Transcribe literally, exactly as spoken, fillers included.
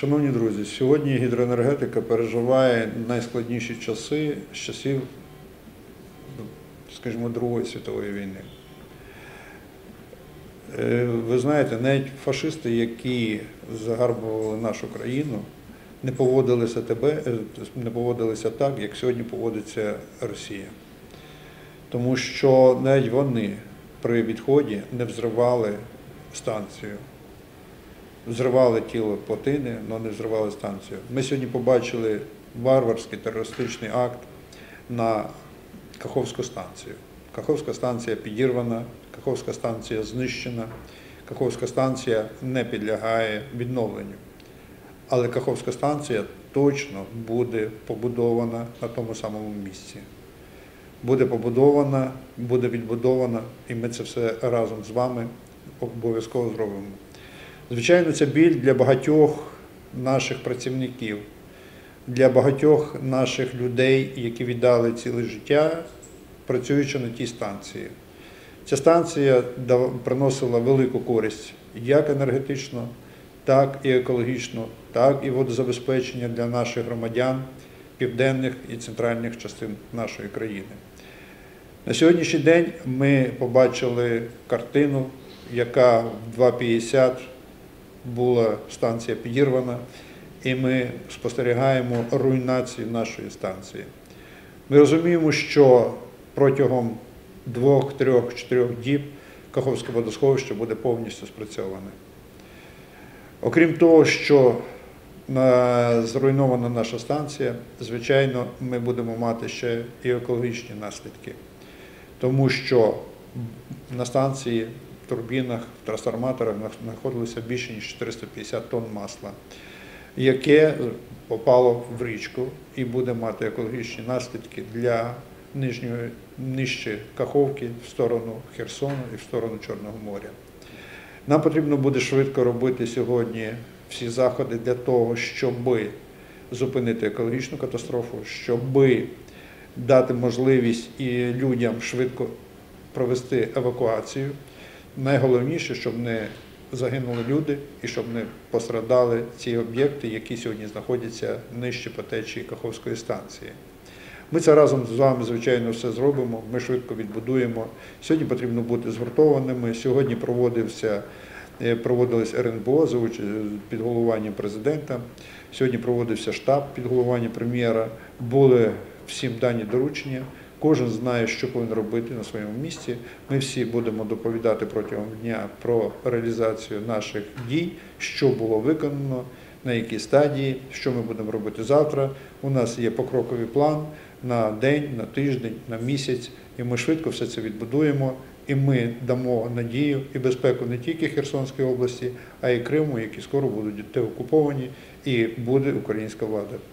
Шановні друзі, сьогодні гідроенергетика переживає найскладніші часи з часів, скажімо, Другої світової війни. Ви знаєте, навіть фашисти, які загарбували нашу країну, не поводилися, тебе, не поводилися так, як сьогодні поводиться Росія. Тому що навіть вони при відході не взривали станцію. Взривали тіло плотини, але не взривали станцію. Ми сьогодні побачили варварський терористичний акт на Каховську станцію. Каховська станція підірвана, Каховська станція знищена, Каховська станція не підлягає відновленню. Але Каховська станція точно буде побудована на тому самому місці. Буде побудована, буде відбудована, і ми це все разом з вами обов'язково зробимо. Звичайно, це біль для багатьох наших працівників, для багатьох наших людей, які віддали ціле життя, працюючи на тій станції. Ця станція приносила велику користь як енергетично, так і екологічно, так і водозабезпечення для наших громадян південних і центральних частин нашої країни. На сьогоднішній день ми побачили картину, яка в два п'ятдесят була станція підірвана, і ми спостерігаємо руйнацію нашої станції. Ми розуміємо, що протягом двох, трьох, чотирьох діб Каховське водосховище буде повністю спрацьоване. Окрім того, що зруйнована наша станція, звичайно, ми будемо мати ще і екологічні наслідки. Тому що на станції, в турбінах, в трансформаторах знаходилося більше ніж чотириста п'ятдесят тонн масла, яке попало в річку і буде мати екологічні наслідки для нижньої, нижче Каховки в сторону Херсону і в сторону Чорного моря. Нам потрібно буде швидко робити сьогодні всі заходи для того, щоб зупинити екологічну катастрофу, щоб дати можливість і людям швидко провести евакуацію. Найголовніше, щоб не загинули люди і щоб не пострадали ці об'єкти, які сьогодні знаходяться нижче по течії Каховської станції. Ми це разом з вами, звичайно, все зробимо, ми швидко відбудуємо. Сьогодні потрібно бути згуртованими. Сьогодні проводився, проводилось ер ен бе о під головуванням президента. Сьогодні проводився штаб під головуванням прем'єра. Були всім дані доручення. Кожен знає, що повинен робити на своєму місці. Ми всі будемо доповідати протягом дня про реалізацію наших дій, що було виконано, на якій стадії, що ми будемо робити завтра. У нас є покроковий план на день, на тиждень, на місяць, і ми швидко все це відбудуємо. І ми дамо надію і безпеку не тільки Херсонській області, а й Криму, які скоро будуть деокуповані, і буде українська влада.